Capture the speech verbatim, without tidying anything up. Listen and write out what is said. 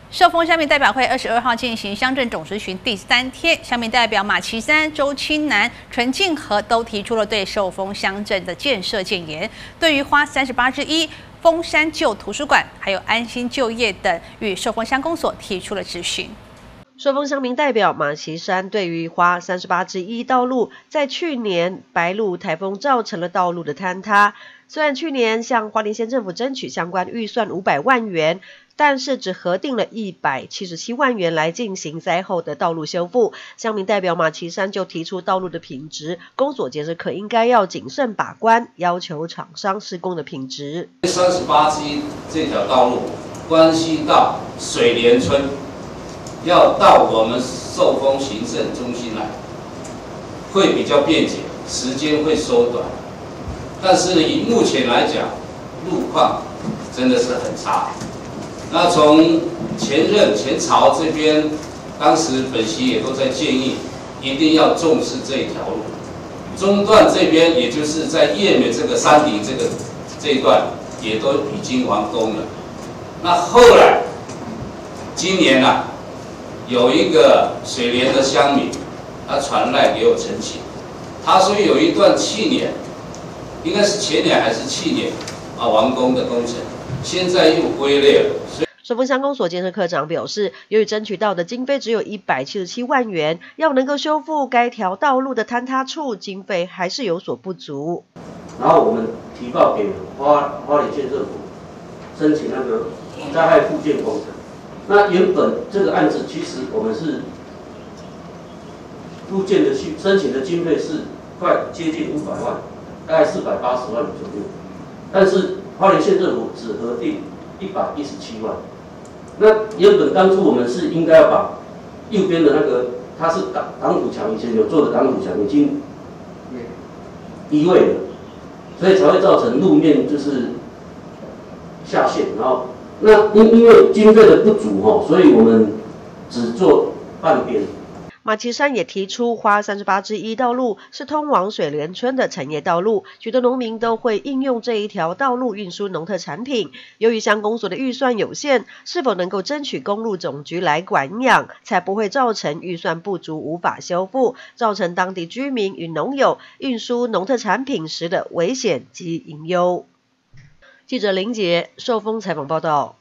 寿丰乡民代表会二十二号进行乡镇总咨询第三天，乡民代表马岐山、周清南、陈敬和都提出了对寿丰乡镇的建设建言。对于花三十八之一丰山旧图书馆，还有安心就业等，与寿丰乡公所提出了质询。 寿丰乡民代表马岐山对于花三十八之一道路，在去年白鹿台风造成了道路的坍塌。虽然去年向花莲县政府争取相关预算五百万元，但是只核定了一百七十七万元来进行灾后的道路修复。乡民代表马岐山就提出道路的品质，公所建设可应该要谨慎把关，要求厂商施工的品质。 三十八之一这条道路关系到水莲村。 要到我们寿丰行政中心来，会比较便捷，时间会缩短。但是以目前来讲，路况真的是很差。那从前任前朝这边，当时本席也都在建议，一定要重视这一条路。中段这边，也就是在叶美这个山顶这个这一段，也都已经完工了。那后来，今年啊。 有一个水莲的乡民，他传来给我澄清，他说有一段去年，应该是前年还是去年啊完工的工程，现在又龟裂了。 寿丰乡公所建设科长表示，由于争取到的经费只有一百七十七万元，要能够修复该条道路的坍塌处，经费还是有所不足。 然后我们提报给花花莲县政府，申请那个灾害复建工程。 那原本这个案子其实我们是复建的去申请的经费是快接近五百万，大概四百八十万左右，但是花莲县政府只核定一百一十七万。那原本当初我们是应该要把右边的那个它是挡挡土墙，以前有做的挡土墙已经移位了，所以才会造成路面就是下陷，然后。 那因因为经费的不足哈，所以我们只做半边。 马岐山也提出，花三十八之一道路是通往水莲村的产业道路，许多农民都会应用这一条道路运输农特产品。由于乡公所的预算有限，是否能够争取公路总局来管养，才不会造成预算不足无法修复，造成当地居民与农友运输农特产品时的危险及隐忧。记者林杰寿丰采访报道。